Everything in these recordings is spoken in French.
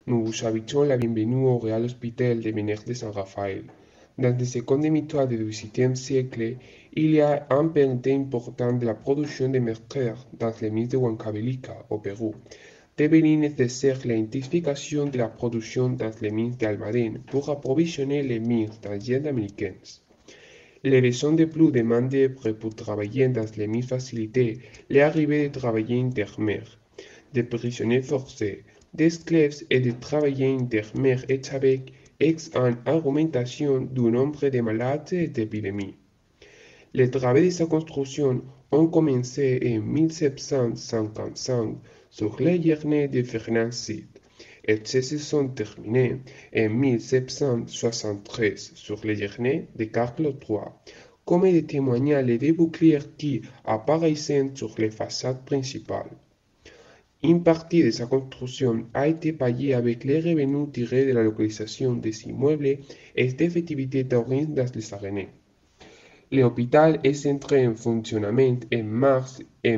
Nous vous souhaitons la bienvenue au Real Hospital de Meners de San Rafael. Dans le second demi-tour du XVIIe siècle, il y a un période important de la production de mercure dans les mines de Huancavelica, au Pérou, devenant nécessaire l'intensification de la production dans les mines d'Almadén pour approvisionner les mines d'Indiens américaines. Les besoins de plus de main-d'œuvre pour travailler dans les mines facilitaient l'arrivée de travailleurs intermédiaires, de prisonniers forcés, d'esclaves et de travailleurs intermédiaires et avec en augmentation du nombre de malades et d'épidémies. Les travaux de sa construction ont commencé en 1755 sur les journées de Fernand VI et se sont terminés en 1773 sur les journées de Carlos III, comme le témoignent les deux boucliers qui apparaissaient sur les façades principales. Une partie de sa construction a été payée avec les revenus tirés de la localisation des immeubles et des activités taurines dans les arénées. L'hôpital est entré en fonctionnement en mars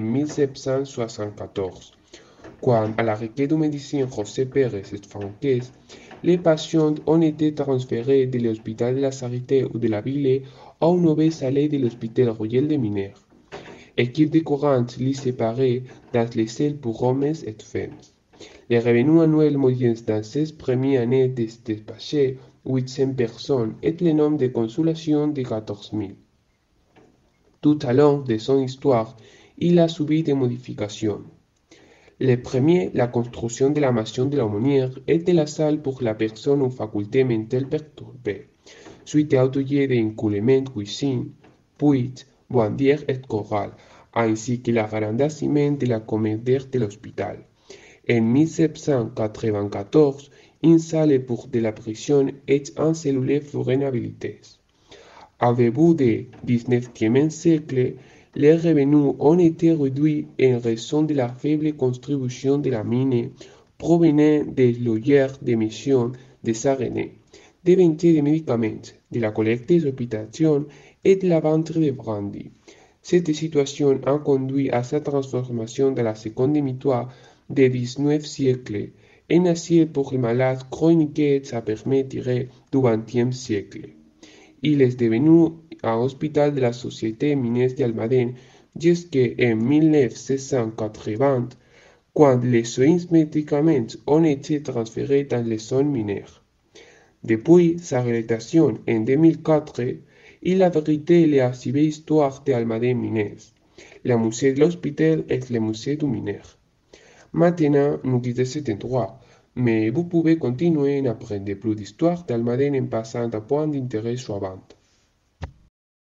1774, quand, à la requête du médecin José Pérez Franquès, les patients ont été transférés de l'hôpital de la Charité ou de la Ville à une nouvelle salle de l'hôpital royal de Mineurs. Équipe de courant les séparée dans les salles pour hommes et femmes. Les revenus annuels moyens dans ces premières années dépassaient 800 personnes et le nombre de consultations de 14 000. Tout au long de son histoire, il a subi des modifications. Le premier, la construction de la maison de l'aumônière et de la salle pour la personne aux facultés mentales perturbées, suite à ateliers d'incoulement cuisine, puits, bandière et chorale, ainsi que l'agrandissement de la commodière de l'hôpital. En 1794, une salle pour de la prison et un cellule furent habilités. Au début du XIXe siècle, les revenus ont été réduits en raison de la faible contribution de la mine provenant des loyers d'émission des arénées, des ventes de médicaments, de la collecte des hospitalisations et de la vente de brandy. Cette situation a conduit à sa transformation dans la seconde demi-tour du XIXe siècle en asile pour les malades chroniques et sa permettait du XXe siècle. Il est devenu un hôpital de la Société minière d'Almadén jusqu'en 1980, quand les soins médicaments ont été transférés dans les zones minières. Depuis sa réalisation en 2004, il abritait l'archive histoire d'Almadén Mines, le musée de l'hôpital et le musée du mineur. Maintenant, nous quittons cet endroit, mais vous pouvez continuer à apprendre plus d'histoire d'Almadén en passant un point d'intérêt suivant.